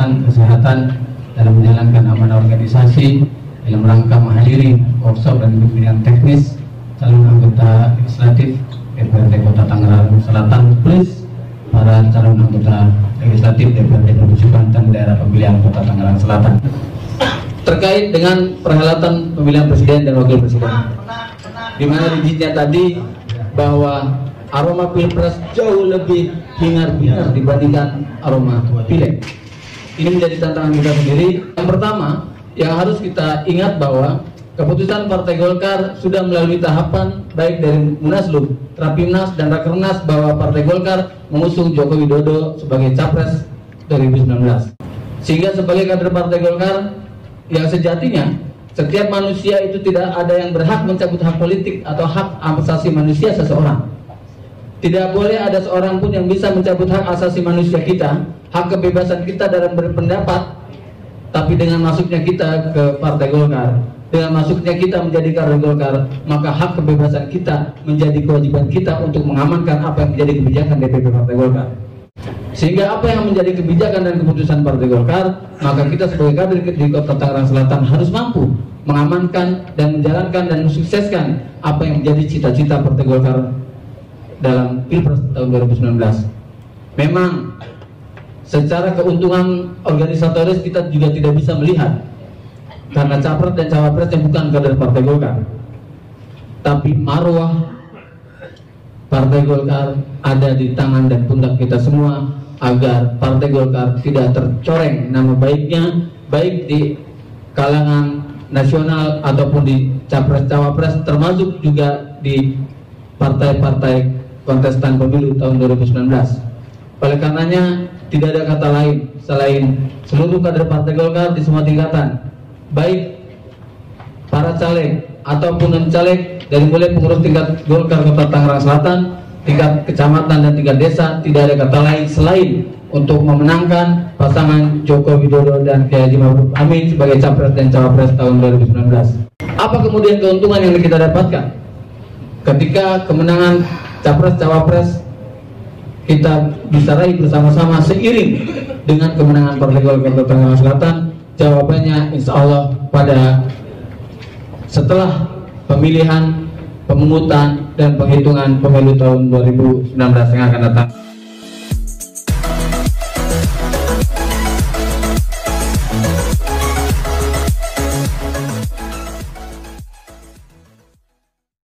bidang kesehatan dalam menjalankan amanah organisasi dalam rangka menghadiri workshop dan bidang teknis calon anggota legislatif DPRD Kota Tangerang Selatan plus para calon anggota legislatif DPRD Provinsi Banten daerah pemilihan Kota Tangerang Selatan terkait dengan perhelatan pemilihan presiden dan wakil presiden, di mana dijinya tadi bahwa aroma pilpres jauh lebih hingar-bingar dibandingkan aroma pileg. Ini menjadi tantangan kita sendiri. Yang pertama, yang harus kita ingat bahwa keputusan Partai Golkar sudah melalui tahapan baik dari Munaslup, Rapimnas, dan Rakernas bahwa Partai Golkar mengusung Joko Widodo sebagai Capres 2019. Sehingga sebagai kader Partai Golkar yang sejatinya setiap manusia itu tidak ada yang berhak mencabut hak politik atau hak asasi manusia seseorang. Tidak boleh ada seorang pun yang bisa mencabut hak asasi manusia kita, hak kebebasan kita dalam berpendapat. Tapi dengan masuknya kita ke Partai Golkar, dengan masuknya kita menjadi kader Golkar, maka hak kebebasan kita menjadi kewajiban kita untuk mengamankan apa yang menjadi kebijakan DPP Partai Golkar. Sehingga apa yang menjadi kebijakan dan keputusan Partai Golkar, maka kita sebagai kader di Kota Tangerang Selatan harus mampu mengamankan dan menjalankan dan mensukseskan apa yang menjadi cita-cita Partai Golkar dalam Pilpres tahun 2019. Memang secara keuntungan organisatoris kita juga tidak bisa melihat karena capres dan cawapresnya bukan kader Partai Golkar, tapi marwah Partai Golkar ada di tangan dan pundak kita semua agar Partai Golkar tidak tercoreng nama baiknya baik di kalangan nasional ataupun di capres-cawapres, termasuk juga di partai-partai kontestan pemilu tahun 2019. Oleh karenanya tidak ada kata lain selain seluruh kader Partai Golkar di semua tingkatan, baik para caleg ataupun non-caleg, dari mulai pengurus tingkat Golkar Kota Tangerang Selatan, tingkat kecamatan dan tingkat desa, tidak ada kata lain selain untuk memenangkan pasangan Joko Widodo dan Kiai Haji Ma'ruf Amin sebagai capres dan cawapres tahun 2019. Apa kemudian keuntungan yang kita dapatkan ketika kemenangan capres cawapres kita bisa raih bersama-sama seiring dengan kemenangan Partai Golkar Kota Tangerang Selatan? Jawabannya insya Allah pada setelah pemilihan, pemungutan, dan penghitungan pemilu tahun 2019 yang akan datang.